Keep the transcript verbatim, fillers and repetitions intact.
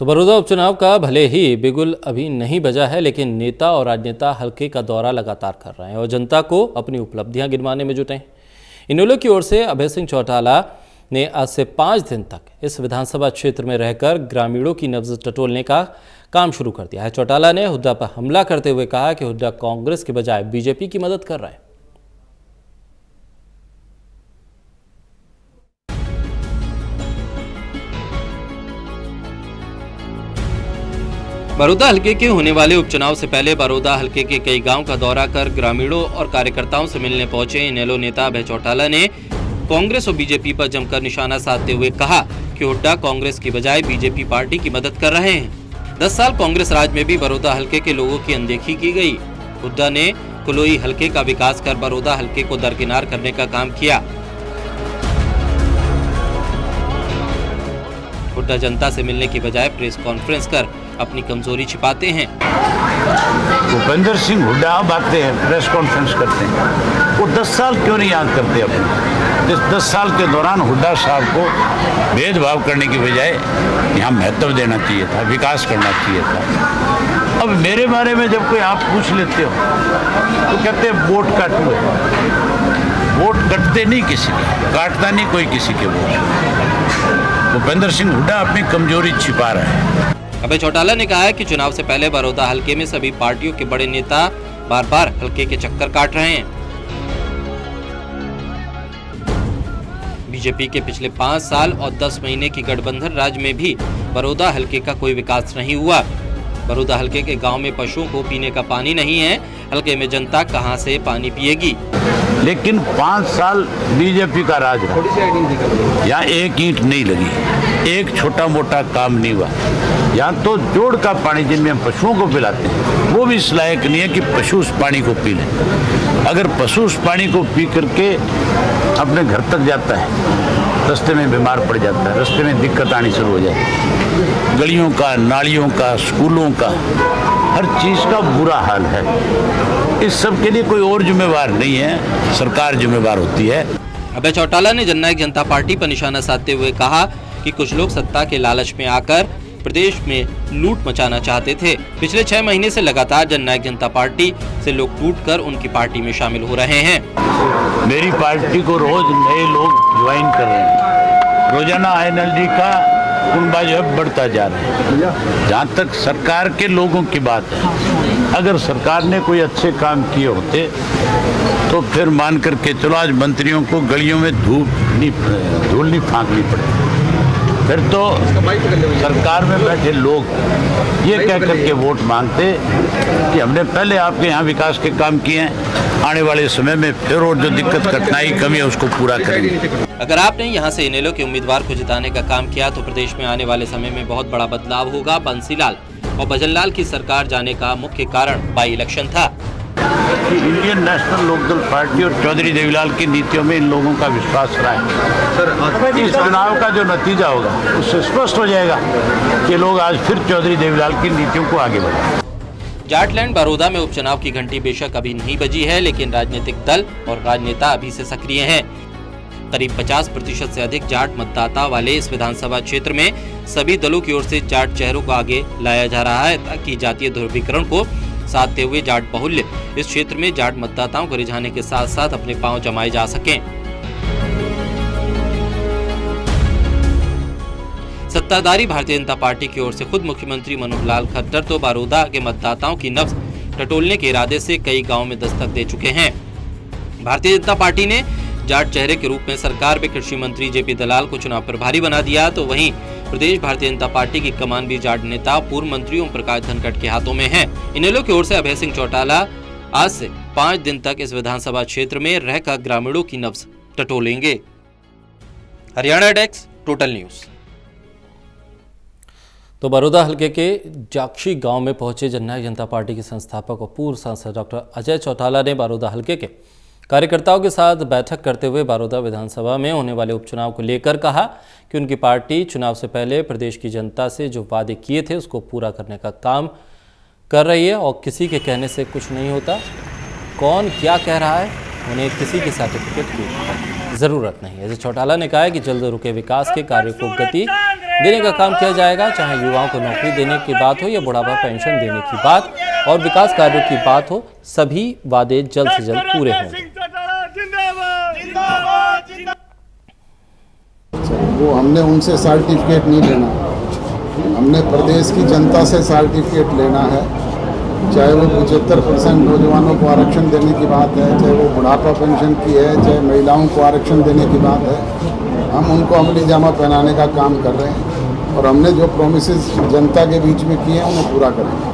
तो बड़ौदा उपचुनाव का भले ही बिगुल अभी नहीं बजा है, लेकिन नेता और राजनेता हल्के का दौरा लगातार कर रहे हैं और जनता को अपनी उपलब्धियां गिनवाने में जुटे हैं। इनेलो की ओर से अभय सिंह चौटाला ने आज से पाँच दिन तक इस विधानसभा क्षेत्र में रहकर ग्रामीणों की नब्ज टटोलने का काम शुरू कर दिया है। चौटाला ने हुड्डा पर हमला करते हुए कहा कि हुड्डा कांग्रेस के बजाय बीजेपी की मदद कर रहे हैं। बड़ौदा हल्के के होने वाले उपचुनाव से पहले बड़ौदा हल्के के कई गांव का दौरा कर ग्रामीणों और कार्यकर्ताओं से मिलने पहुंचे इनेलो नेता अभय चौटाला ने कांग्रेस और बीजेपी पर जमकर निशाना साधते हुए कहा कि हुड्डा कांग्रेस की बजाय बीजेपी पार्टी की मदद कर रहे हैं। दस साल कांग्रेस राज में भी बड़ौदा हल्के के लोगों की अनदेखी की गई। हुड्डा ने कुलोई हल्के का विकास कर बड़ौदा हल्के को दरकिनार करने का काम किया। हुड्डा जनता से मिलने की बजाय प्रेस कॉन्फ्रेंस कर अपनी कमजोरी छिपाते हैं। भूपेंद्र सिंह हुड्डा अब आते हैं, प्रेस कॉन्फ्रेंस करते हैं, वो दस साल क्यों नहीं याद करते अपने? इस दस साल के दौरान हुड्डा साहब को भेदभाव करने की बजाय यहाँ महत्व देना चाहिए था, विकास करना चाहिए था। अब मेरे बारे में जब कोई आप पूछ लेते हो तो कहते हैं वोट काटूंगे। वोट कटते नहीं किसी के, काटता नहीं कोई किसी के वोट। भूपेंद्र सिंह हुड्डा अपनी कमजोरी छिपा रहे हैं। अभय चौटाला ने कहा है कि चुनाव से पहले बड़ौदा हल्के में सभी पार्टियों के बड़े नेता बार बार हल्के के चक्कर काट रहे हैं। बीजेपी के पिछले पाँच साल और दस महीने की गठबंधन राज में भी बड़ौदा हल्के का कोई विकास नहीं हुआ। बड़ौदा हल्के के गांव में पशुओं को पीने का पानी नहीं है, हल्के में जनता कहां से पानी पिएगी? लेकिन पाँच साल बीजेपी का राज रहा, यहाँ एक ईंट नहीं लगी, एक छोटा मोटा काम नहीं हुआ। यहाँ तो जोड़ का पानी जिनमें हम पशुओं को पिलाते हैं वो भी इस लायक नहीं है कि पशु उस पानी को पी लें। अगर पशु उस पानी को पी करके अपने घर तक जाता है, रास्ते में बीमार पड़ जाता है, रास्ते में दिक्कत आनी शुरू हो जाती है। गलियों का, नालियों का, स्कूलों का, हर चीज़ का बुरा हाल है। इस सब के लिए कोई और जिम्मेवार नहीं है, सरकार जिम्मेवार होती है। अभय चौटाला ने जननायक जनता पार्टी पर निशाना साधते हुए कहा कि कुछ लोग सत्ता के लालच में आकर प्रदेश में लूट मचाना चाहते थे। पिछले छह महीने से लगातार जननायक जनता पार्टी से लोग टूटकर उनकी पार्टी में शामिल हो रहे हैं। मेरी पार्टी को रोज नए लोग ज्वाइन कर रहे हैं, रोजाना आई एन एल डी का कुनबा जो है बढ़ता जा रहा है। जहाँ तक सरकार के लोगों की बात है, अगर सरकार ने कोई अच्छे काम किए होते तो फिर मान करके चलो आज मंत्रियों को गलियों में धूप नहीं धूल नहीं फांकनी पड़ती। फिर तो सरकार में बैठे लोग ये कह करके वोट मांगते कि हमने पहले आपके यहाँ विकास के काम किए हैं, आने वाले समय में फिर और जो दिक्कत कठिनाई कमी है उसको पूरा करेंगे। अगर आपने यहाँ से इनेलो के उम्मीदवार को जिताने का काम किया तो प्रदेश में आने वाले समय में बहुत बड़ा बदलाव होगा। बंसीलाल और भजनलाल की सरकार जाने का मुख्य कारण बाई इलेक्शन था कि इंडियन नेशनल लोकदल पार्टी और चौधरी देवीलाल की नीतियों में इन लोगों का विश्वास रहा है। इस चुनाव का जो नतीजा होगा उससे स्पष्ट हो जाएगा कि लोग आज फिर चौधरी देवीलाल की नीतियों को आगे बढ़ाएंगे। जाटलैंड बड़ौदा में उपचुनाव की घंटी बेशक अभी नहीं बजी है, लेकिन राजनीतिक दल और राजनेता अभी से सक्रिय हैं। करीब पचास प्रतिशत से अधिक जाट मतदाता वाले इस विधानसभा क्षेत्र में सभी दलों की ओर से जाट चेहरों को आगे लाया जा रहा है ताकि जातीय ध्रुवीकरण को साधते हुए जाट बाहुल्य इस क्षेत्र में जाट मतदाताओं को रिझाने के साथ साथ अपने पांव जमाए जा सकें। सत्ताधारी भारतीय जनता पार्टी की ओर से खुद मुख्यमंत्री मनोहर लाल खट्टर तो बड़ौदा के मतदाताओं की नब्ज टटोलने के इरादे से कई गांवों में दस्तक दे चुके हैं। भारतीय जनता पार्टी ने जाट चेहरे के रूप में सरकार में कृषि मंत्री जेपी दलाल को चुनाव प्रभारी बना दिया, तो वहीं प्रदेश भारतीय जनता पार्टी की कमान भी जाट नेता पूर्व मंत्री ओम प्रकाश धनखड़ के हाथों में है। इनेलो की ओर से अभय सिंह चौटाला आज से पाँच दिन तक इस विधानसभा क्षेत्र में रहकर ग्रामीणों की नब्ज टटोलेंगे। Haryana desk, total news. तो बड़ौदा हल्के के जाक्षी गांव में पहुंचे जननायक जनता पार्टी के संस्थापक और पूर्व सांसद डॉक्टर अजय चौटाला ने बड़ौदा हल्के के कार्यकर्ताओं के साथ बैठक करते हुए बड़ौदा विधानसभा में होने वाले उपचुनाव को लेकर कहा कि उनकी पार्टी चुनाव से पहले प्रदेश की जनता से जो वादे किए थे उसको पूरा करने का काम कर रही है और किसी के कहने से कुछ नहीं होता। कौन क्या कह रहा है, उन्हें किसी के सर्टिफिकेट की ज़रूरत नहीं है। चौटाला ने कहा है कि जल्द रुके विकास के कार्य को गति देने का काम किया जाएगा, चाहे युवाओं को नौकरी देने की बात हो या बुढ़ापा पेंशन देने की बात और विकास कार्यों की बात हो, सभी वादे जल्द से जल्द पूरे होंगे। वो हमने उनसे सर्टिफिकेट नहीं लेना, हमने प्रदेश की जनता से सर्टिफिकेट लेना है। चाहे वो पचहत्तर परसेंट नौजवानों को आरक्षण देने की बात है, चाहे वो बुढ़ापा पेंशन की है, चाहे महिलाओं को आरक्षण देने की बात है, हम उनको अमली जामा पहनाने का काम कर रहे हैं और हमने जो प्रोमिसेस जनता के बीच में किए हैं उन्हें पूरा करेंगे।